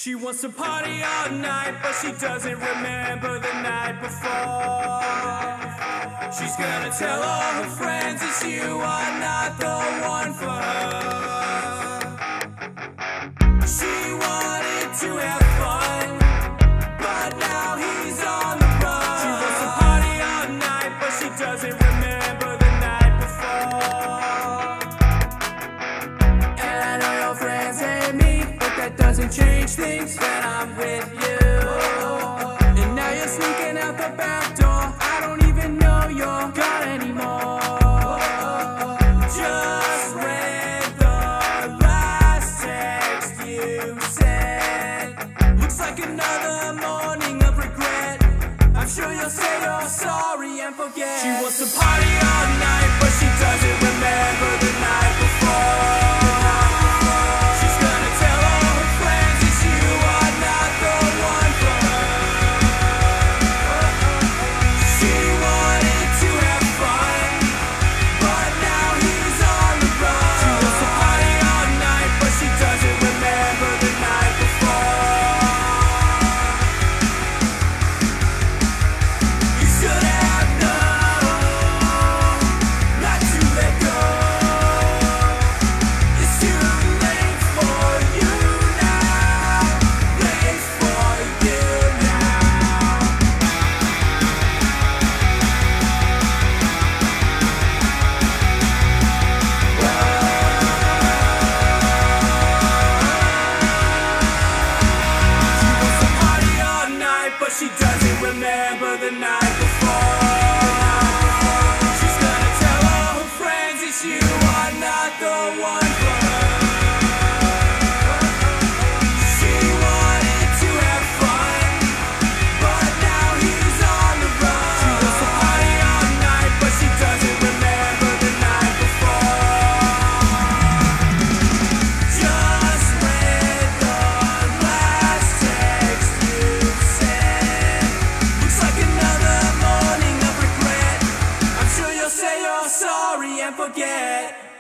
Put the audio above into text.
She wants to party all night, but she doesn't remember the night before. She's gonna tell all her friends that you are not the one for her. She wanted to have fun, but now he's on the run. She wants to party all night, but she doesn't remember the night before. And I know your friends hate me, but that doesn't change things when I'm with you. And now you're sneaking out the back door. I don't even know you're gone anymore. Just read the last text you sent. Looks like another morning of regret. I'm sure you'll say you're sorry and forget. She wants to party all night, but she doesn't remember the night before. She's gonna tell all her friends that you are not the one for her. She wanted to have fun, but now he's on the run. She wants to party all night, but she doesn't remember the night before. You should have known not to let go. It's too late for you now. Late for you now. She wants to party all night, but she doesn't remember the night before. She's gonna tell all her friends that you are not the one for her. She wanted to have fun, but now he's on the run. She wants to party all night, but she doesn't remember the night before. Just read the last text you sent. Looks like another morning of regret. I'm sure you'll say you're sorry and forget.